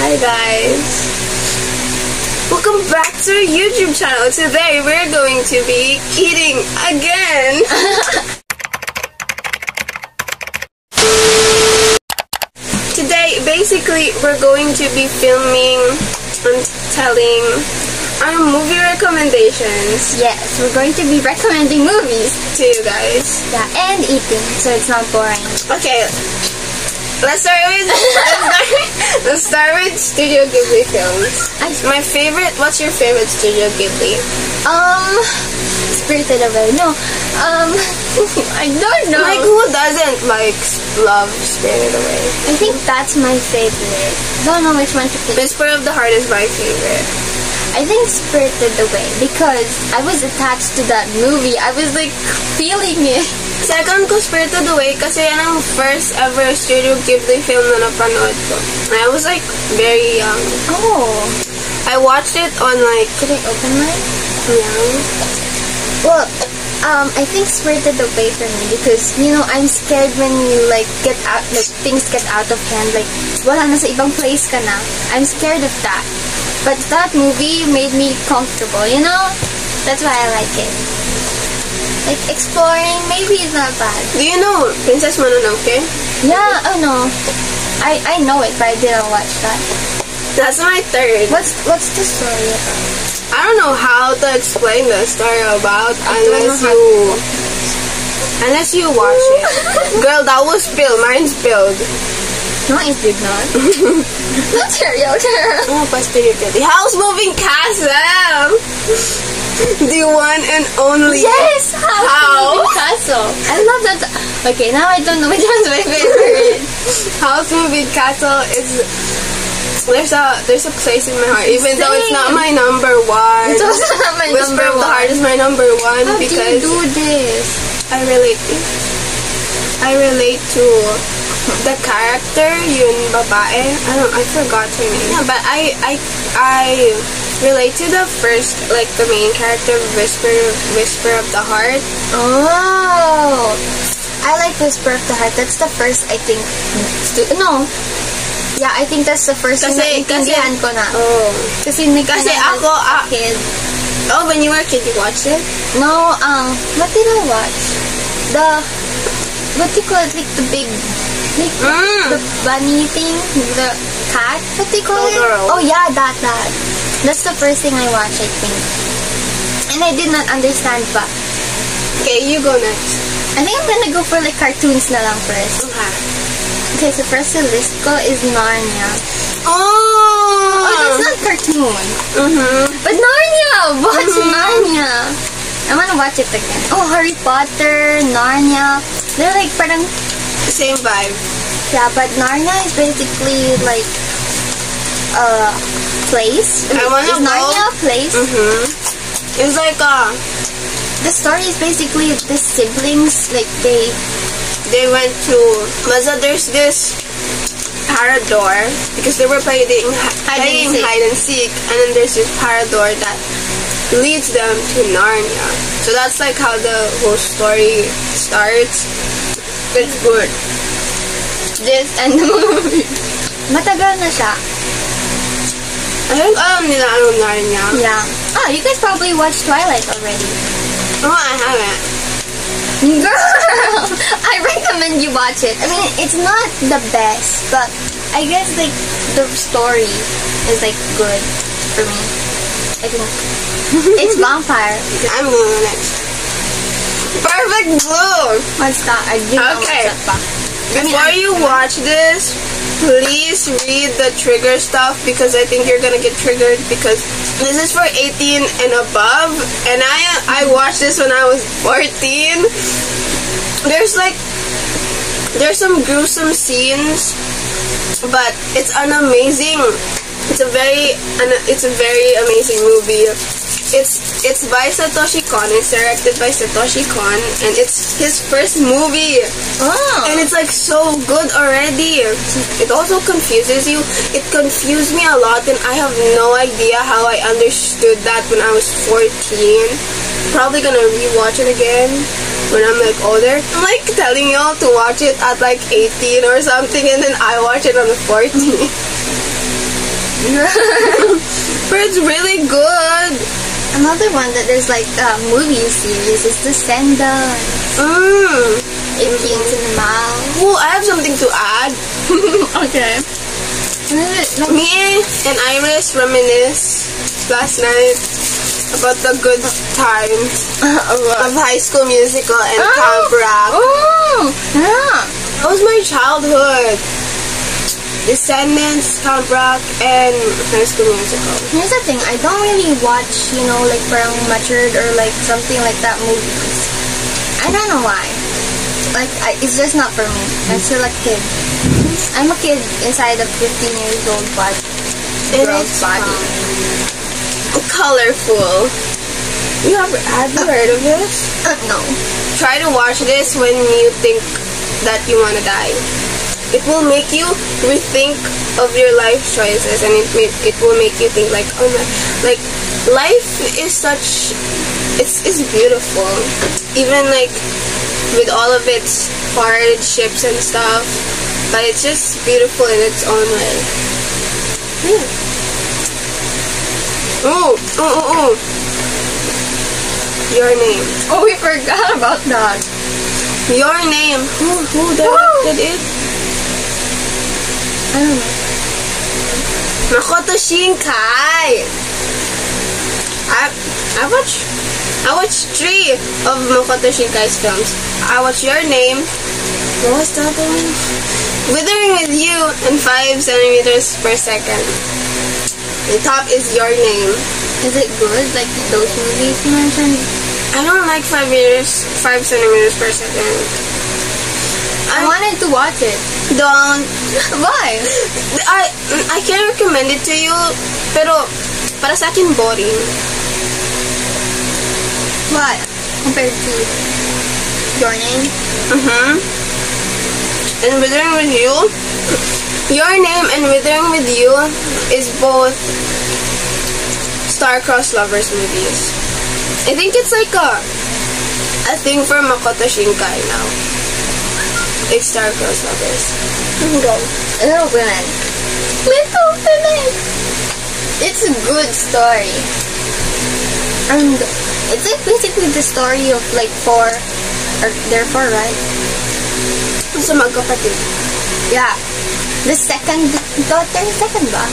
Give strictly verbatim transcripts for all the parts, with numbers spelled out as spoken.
Hi guys! Welcome back to our YouTube channel. Today we're going to be eating again! Today, basically, we're going to be filming and telling our movie recommendations. Yes, we're going to be recommending movies to you guys. Yeah, and eating, so it's not boring. Okay, let's start with let's start, let's start with Studio Ghibli films. My favorite. What's your favorite Studio Ghibli? Um, Spirited Away. No, um, I don't know. Like, who doesn't like love Spirited Away? I think that's my favorite. Don't know which one to pick. Whisper of the Heart is my favorite. I think Spirited Away because I was attached to that movie. I was like feeling it. Second ko Spirited Away kasi yan ang first ever Studio Ghibli film na napanood ko. And I was like very young. Oh. I watched it on like... Did I open mine? Yeah. Well, um, I think Spirited Away for me because, you know, I'm scared when you like get out, like things get out of hand. Like, wala na sa ibang place ka na. I'm scared of that. But that movie made me comfortable, you know? That's why I like it. Like, exploring, maybe it's not bad. Do you know Princess Mononoke? Yeah, oh no. I, I know it, but I didn't watch that. That's my third. What's what's the story about? I don't know how to explain the story about I unless you... Unless you watch it. Girl, that was spilled. Mine spilled. No, it did not. Not serious. Oh, pastilyo. The House Moving Castle! The one and only. Yes! House How? Moving Castle. I love that. Okay, now I don't know which one's my favorite. House Moving Castle is... There's a there's a place in my heart, even Same. though it's not my number one. It's also not my Whisper number of the one. Heart is my number one How because do you do this? I relate. I relate to the character, yun babae. I don't. I forgot her name. Yeah, but I I I relate to the first, like the main character, Whisper Whisper of the Heart. Oh, I like Whisper of the Heart. That's the first, I think. stu- No. Yeah, I think that's the first Kasi- na intindihan kasi- ko na. Oh. Kasi hindi ko Kasi na- ako, ah, kid. Oh, when you were a kid, you watched it? No, um, what did I watch? The, what do you call it? Like the big, like Mm. the bunny thing? The cat? What do you call it? Totoro. Oh yeah, that, that. That's the first thing I watched, I think. And I did not understand pa. Okay, you go next. I think I'm gonna go for like cartoons na lang first. Okay. Okay, so first the list ko is Narnia. Oh! Oh, that's not cartoon. Mm-hmm. But Narnia! Watch Mhm. Narnia! I wanna watch it again. Oh, Harry Potter, Narnia. They're like parang... Same vibe. Yeah, but Narnia is basically like a place. I wanna is go- Narnia a place? Mm-hmm. It's like, uh, The story is basically the siblings, like they... they went to, Maza, there's this parador, because they were playing, Hide and playing seek. hide and seek, and then there's this parador that leads them to Narnia. So that's like how the whole story starts. It's good. This and the movie. Matagal na siya. I think alam nila anong Narnia. Yeah. Oh, you guys probably watched Twilight already. Oh, I haven't. Girl! I recommend you watch it. I mean, it's not the best, but I guess, like, the story is, like, good for me. I think. It's vampire. I'm going to go next. Perfect Blue! What's that? I do not Okay. watch that pa. I mean, Before I- you watch this, please read the trigger stuff because I think you're gonna get triggered because this is for eighteen and above, and I I watched this when I was fourteen. There's like there's some gruesome scenes, but it's an amazing. It's a very an, it's a very amazing movie. It's it's by Satoshi Kon. It's directed by Satoshi Kon, and it's his first movie. Oh. And it's like so good already. It also confuses you. It confused me a lot, and I have no idea how I understood that when I was fourteen. Probably gonna rewatch it again when I'm like older. I'm like telling y'all to watch it at like eighteen or something, and then I watch it on the fourteen. But it's really good. Another one that there's like a movie series is Descendants. Mm. eighteen Cinema. Oh, I have something to add. Okay. And then it, like, Me and Iris reminisce last night about the good times of High School Musical and Oh. Camp Rock. Oh, yeah. That was my childhood. Descendants, Camp Rock, and High School Musical. Here's the thing, I don't really watch, you know, like parang matured or like something like that movies. I don't know why. Like, I, it's just not for me. I'm still a kid. I'm a kid inside a fifteen years old body. And Girl's it's body. um, colorful. You have, have you heard of this? Uh, no. Try to watch this when you think that you want to die. It will make you rethink of your life choices, and it may, it will make you think like, oh my, like life is such, it's it's beautiful, even like with all of its hardships and stuff, but it's just beautiful in its own way. Yeah. Oh, oh, oh, oh. Your name. Oh, we forgot about that. Your name. Who who directed it? I don't know. Makoto Shinkai. I I watched I watched three of Makoto Shinkai's films. I watched Your Name. What was the other one? Withering with You and Five Centimeters Per Second. The top is Your Name. Is it good? Like those movies you mentioned? I don't like five meters, five centimeters per second. I wanted to watch it. Don't. Why? I I can recommend it to you, pero para sa akin boring. Why? Compared to Your Name? Mm-hmm. And Withering with You, Your Name and Withering with You is both star-crossed lovers movies. I think it's like a a thing for Makoto Shinkai now. Like star-crossed lovers. Go. Little Women. Little Women. It's a good story. And it's like basically the story of like four, or there are four, right? Sa magkapatid. Yeah. The second daughter, second ba?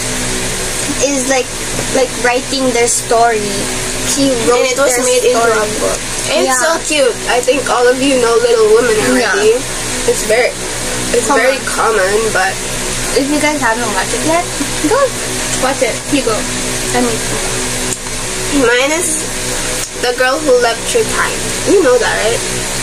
Is like like writing their story. She wrote And it was their made into story. a book. It's Yeah. so cute. I think all of you know Little Women already. It's very, it's Common. very common, but If you guys haven't watched it yet, go watch it. You go. I mean, mine is The Girl Who Leapt Through Time. You know that, right?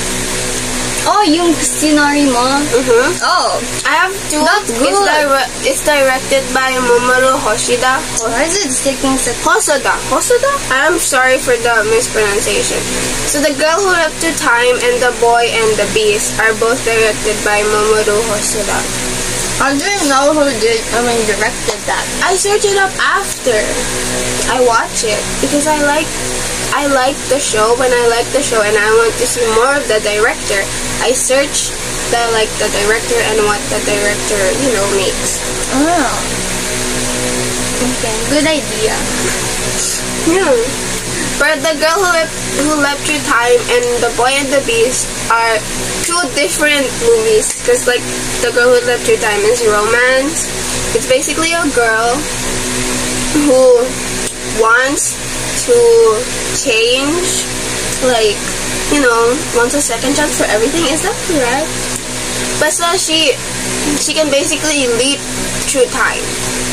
oh, yung scenario mo. Mm-hmm. Oh, I have two. That's It's, good. dire- it's directed by Mamoru Hoshida. or is it sticking to Hosoda. Hosoda? I'm sorry for the mispronunciation. So The Girl Who Leapt Through Time and The Boy and the Beast are both directed by Mamoru Hosoda. I didn't know who did, I mean, directed that. I search it up after I watch it because I like I like the show. When I like the show and I want to see more of the director, I search the like the director and what the director, you know, makes. Oh. Okay, good idea. Yeah. But The Girl Who Leapt, Who Leapt Through Time and The Boy and the Beast are two different movies. Because, like, The Girl Who Leapt Through Time is romance. It's basically a girl who wants to change, like, you know, wants a second chance for everything. Is that correct? But so she, she can basically leap through time.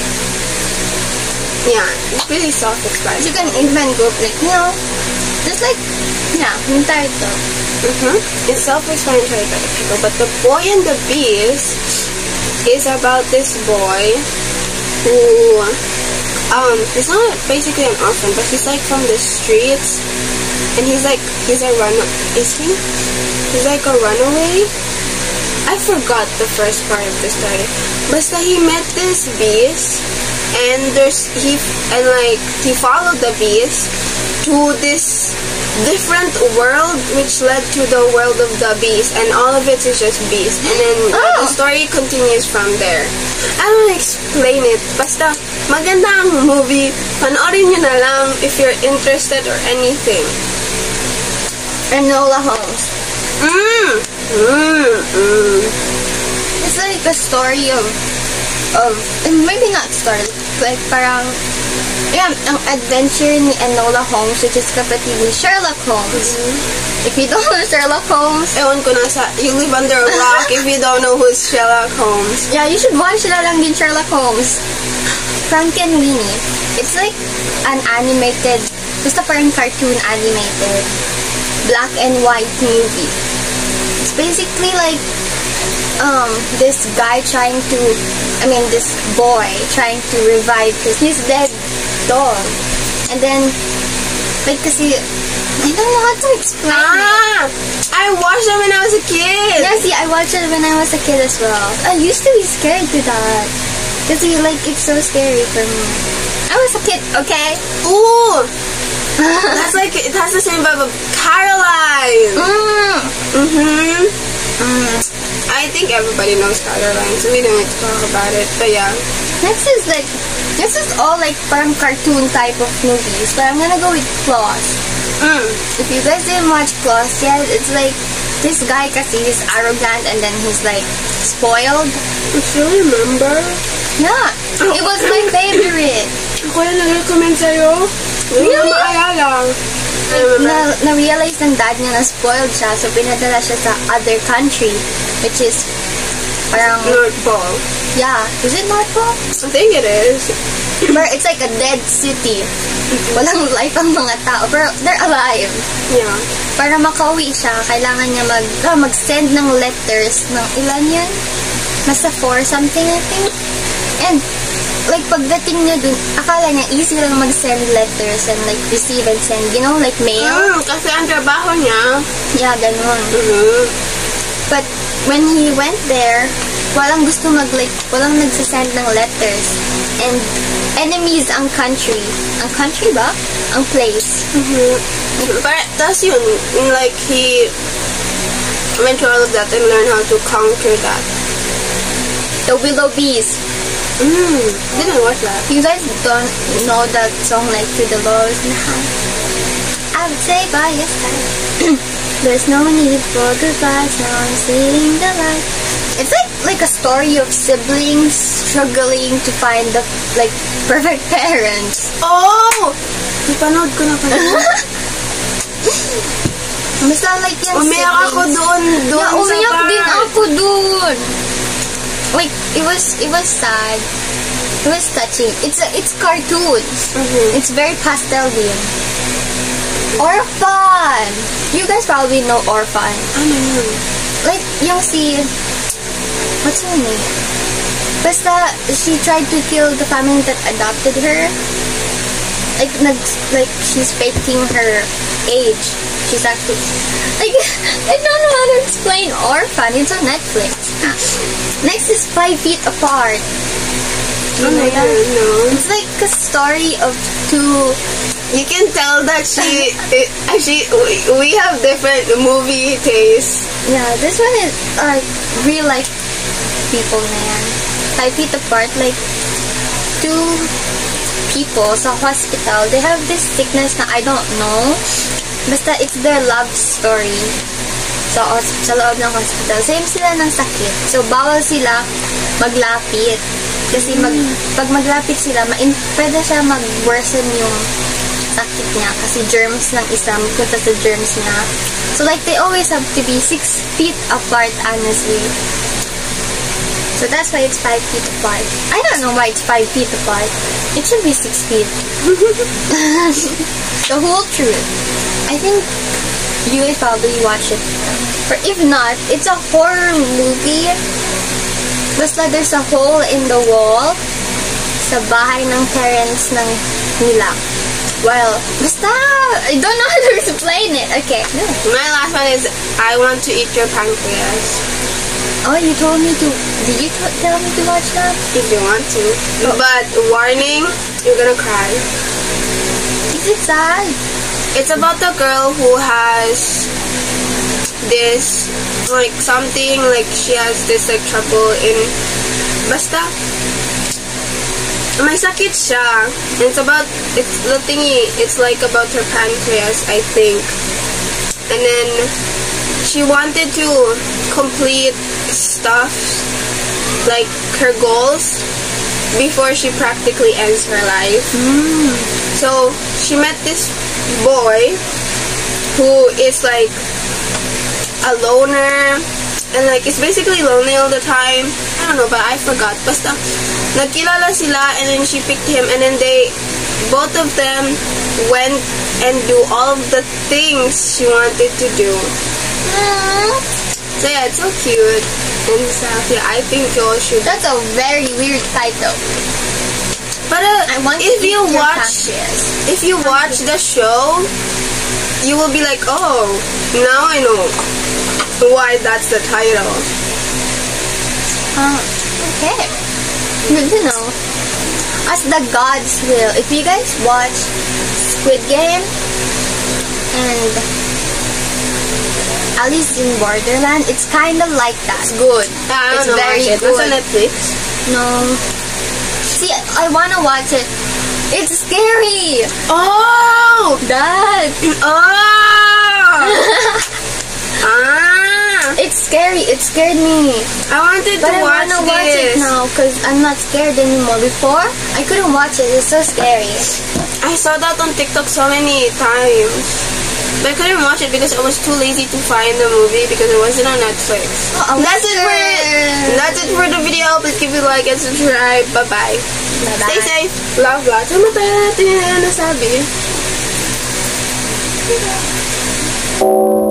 Yeah, it's really self-explanatory. You can even go, like, you know, just like, yeah, yung title. Mm-hmm. It's self-explanatory by the people, but The Boy and the Beast is about this boy who, um, he's not basically an orphan, but he's like from the streets, and he's like, he's a run, is he? He's like a runaway? I forgot the first part of the story. Basta he met this beast, and there's, he, and like, he followed the beast to this different world which led to the world of the beast, and all of it is just beast, and then uh, Oh. the story continues from there. I don't wanna explain it, basta maganda ang movie, panoorin nyo na lang if you're interested or anything. Enola Holmes. Mm. Mm. Mm. It's like a story of, of, and maybe not story, like parang, yeah, ang adventure ni Enola Holmes, which is kapatid ni Sherlock Holmes. If you don't know Sherlock Holmes, Ewan ko na sa, you live under a rock if you don't know who's Sherlock Holmes. yeah, you should watch na lang din Sherlock Holmes. Frankenweenie. It's like an animated, basta parang cartoon animated, black and white movie. It's basically like, um, this guy trying to, I mean, this boy trying to revive his, his dead dog. And then, like, kasi, I don't know how to explain it. Ah! I watched that when I was a kid! Yeah, see, I watched it when I was a kid as well. I used to be scared to that. Kasi, like, it's so scary for me. I was a kid, okay? Ooh! That's like, it has the same vibe of Caroline! Mm. Mm-hmm. Mm. I think everybody knows Caroline, so we don't need to talk about it, but yeah. Next is like, this is all like parang cartoon type of movies, but I'm gonna go with Claws. Mm. If you guys didn't watch Claws yet, it's like, this guy kasi he's arrogant and then he's like spoiled. I still remember. Yeah, it was my favorite. Ako yung nag-recommend sa'yo. Hindi Really? ko maalala. I remember. Na, na-realize ng dad niya na spoiled siya, so pinadala siya sa other country, which is parang, North Pole. yeah, is it North Pole? I think it is. But it's like a dead city. Walang life ang mga tao, pero they're alive. Yeah. Para makauwi siya, kailangan niya mag, ah, mag-send ng letters ng ilan yan? Nasa four something, I think. And, like, pagdating niya dun, akala niya easy lang mag-send letters and, like, receive and send, you know, like mail. Mm, kasi ang trabaho niya. Yeah, ganun. Mm-hmm. But, when he went there, walang gusto mag, like, walang nagsasend ng letters. And, enemies ang country. Ang country ba? Ang place. Mm-hmm. But that's yun. Like, he went through all of that and learned how to conquer that. The Willow Bees. Mm, didn't watch that. You guys don't know that song like Through the Lows and High? I would say by your side. There's no need for goodbyes, now I'm seeing the light. It's like like a story of siblings struggling to find the like perfect parents. Oh! Napanood ko na pala. Basta like yung Umiyak ako siblings. doon. Doon Yeah, sa umiyak part. din ako doon. Like, it was, it was sad. It was touching. It's a, it's cartoons. Mhm. It's very pastel din. Orphan! You guys probably know Orphan. Ano yun? Like, yung si... What's her name? Basta, she tried to kill the family that adopted her. Like, nag, like, she's faking her age. She's actually... Like, I don't know how to explain Orphan. It's on Netflix. Next is Five Feet Apart. Ano yun? No. It's like a story of two... You can tell that she, it, actually, we, we have different movie tastes. Yeah, this one is uh, real life people na yan. Five Feet Apart, like, two people sa hospital, they have this sickness na I don't know. Basta it's their love story sa, sa loob ng hospital. Same sila ng sakit. So, bawal sila maglapit. Kasi mag, pag maglapit sila, ma pwede siya mag-worsen yung sakit niya. Kasi germs ng isa, magpunta sa germs niya. So, like, they always have to be six feet apart, honestly. So, that's why it's five feet apart. I don't know why it's five feet apart. It should be six feet. The whole truth. I think you would probably watch it. Or if not, it's a horror movie. Basta there's a hole in the wall sa bahay ng parents ng nila. Well, basta, I don't know how to explain it. Okay. My last one is I Want to Eat Your Pancreas. Oh, you told me to, did you t tell me to watch that? If you want to. But warning, you're gonna cry. Is it sad? it's about the girl who has this, like, something, like, she has this, like, trouble in, basta, may sakit siya. It's about, it's the thingy, it's like about her pancreas, I think. And then, she wanted to complete stuff, like, her goals, before she practically ends her life. Mm. So, she met this boy, who is, like, a loner, and, like, is basically lonely all the time. I don't know, but I forgot. Basta, nagkilala sila, and then she picked him, and then they, both of them went and do all of the things she wanted to do. Mm. So yeah, it's so cute and stuff. Yeah, I think you all should. That's a very weird title. But uh, I want if to eat you your watch, pancreas. if you watch the show, you will be like, oh, now I know why that's the title. Uh, okay. Good to know. As the gods will. If you guys watch Squid Game and Alice in Borderland, it's kind of like that. It's good. I don't It's know, very watch it. good. It's on Netflix. No. See, I wanna watch it. It's scary. Oh, That. oh, ah. It's scary. It scared me. I wanted But to I watch wanna watch this. it now because I'm not scared anymore. Before, I couldn't watch it. It's so scary. I saw that on TikTok so many times. But I couldn't watch it because I was too lazy to find the movie because it wasn't on Netflix. Oh, I'll that's watch it for it. That's it for the video. Please give it a like and subscribe. Bye bye. Bye-bye. Stay safe. Love, love. Ano tayo natin yung nasabi?